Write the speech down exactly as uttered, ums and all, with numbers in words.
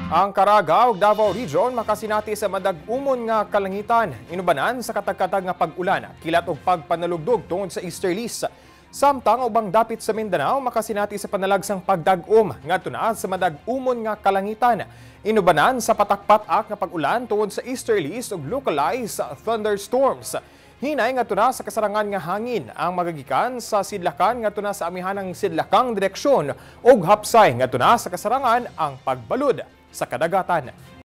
Ang Caraga ug Davao Region makasinati sa madag-umon nga kalangitan, inubanan sa katag-katag nga pag-ulan, kilat og pagpanalugdog tungod sa easterlies. Samtang ubang dapit sa Mindanao makasinati sa panalagsang pagdag-um ngadto na sa madag-umon nga kalangitan, inubanan sa patak-patak nga pag-ulan tungod sa easterlies ug localized thunderstorms. Hinay ngadto na sa kasarangan nga hangin ang magagikan sa sidlakan ngadto na sa amihanang sidlakang direksyon ug hapsay ngadto na sa kasarangan ang pagbalud sa kadagatan.